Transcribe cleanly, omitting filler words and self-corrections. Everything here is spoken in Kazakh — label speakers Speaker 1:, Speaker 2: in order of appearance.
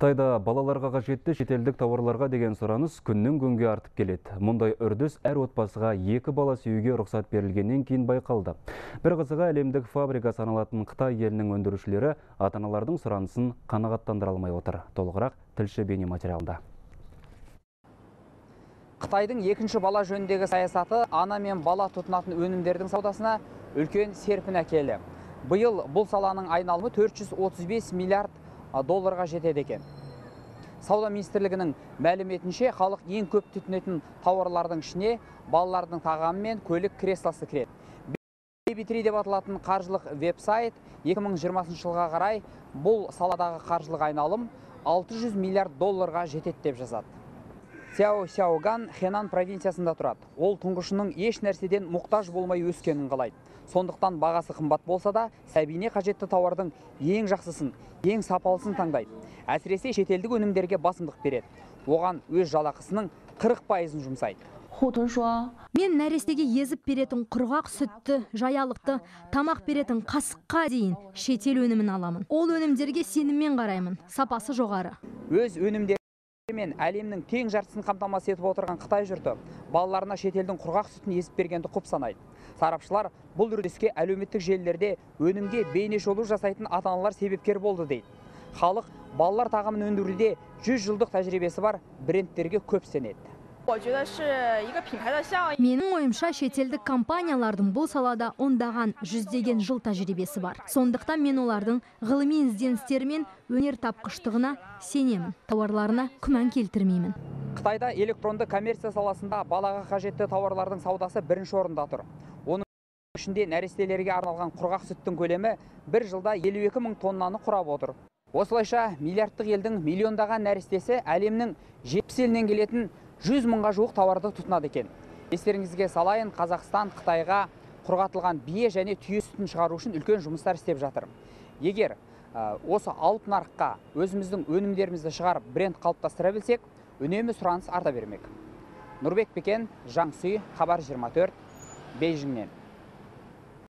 Speaker 1: Қытайда балаларға қажетті шетелдік тауарларға деген сұраныс күннен күнге артып келеді. Мұндай үрдіс әр отбасыға 2 бала сүюге рұқсат берілгеннен кейін байқалды. Бір қызығы, әлемдік фабрика саналатын Қытай елінің өндірушілері ата-аналардың сұранысын қанағаттандыра алмай отыр. Толығырақ тілші бейнематериалында.
Speaker 2: Қытайдың екінші бала жөніндегі саясаты ана мен бала тұтынатын өнімдердің саудасына үлкен серпін әкелді. Биыл бұл саланың айналымы 435 миллиард долларға жетеді екен. Сауда министрлігінің мәліметінше, халық ең көп тұтынатын тауарлардың ішіне балалардың тағамы мен көлік креслосы кіреді. Baby3 деп аталатын қаржылық веб-сайт 2020 жылға қарай бұл саладағы қаржылық айналым 600 миллиард долларға жетеді деп жазады. Цяо Сяоган Хэнан провинциясында тұрады. Ол тұңғышының еш нәрседен мұқтаж болмай өскенін қалайды. Сондықтан бағасы қымбат болса да, сәбиіне қажетті тауардың ең жақсысын, ең сапалысын таңдайды. Әсіресе шетелдік өнімдерге басымдық береді. Оған өз жалақысының 40%-ын жұмсайды.
Speaker 3: Мен нәрестеге езіп беретін құрғақ сүтті, жаялықты, тамақ беретін қасыққа дейін шетел өнімін аламын. Ол өнімдерге сеніммен қараймын, сапасы жоғары.
Speaker 2: Өз өнімдері мен әлемнің тең жартысын қамтамасыз етіп отырған Қытай жұрты балаларына шетелдің құрғақ сүтін езіп бергенді құп санайды. Сарапшылар бұл үрдіске әлеуметтік желілерде өнімге бейне шолу жасайтын ата-аналар себепкер болды дейді. Халық балалар тағамын өндіруде 100 жылдық тәжірибесі бар брендтерге көп сенеді.
Speaker 3: Менің ойымша, шетелдік компаниялардың бұл салада ондаған, жүздеген жыл тәжірибесі бар. Сондықтан мен олардың ғылыми ізденістері мен өнертапқыштығына сенемін, тауарларына күмән келтірмеймін.
Speaker 2: Қытайда электронды коммерция саласында балаға қажетті тауарлардың саудасы бірінші орында тұр. Оның ішінде нәрестелерге арналған құрғақ сүттің көлемі бір жылда 52 мың тоннаны құрап отыр. Осылайша миллиардтық елдің миллиондаған нәрестесі әлемнің 70 елінен келетін 100 мыңға жуық тауарды тұтынады екен. Естеріңізге салайын, Қазақстан Қытайға құрғатылған бие және түйе сүтін шығару үшін үлкен жұмыстар істеп жатыр. Егер осы алып нарыққа өзіміздің өнімдерімізді шығарып бренд қалыптастыра білсек, үнемі сұраныс арта бермек. Нұрбек Бекен, Жаңсүй, Хабар 24, Бейжіңнен.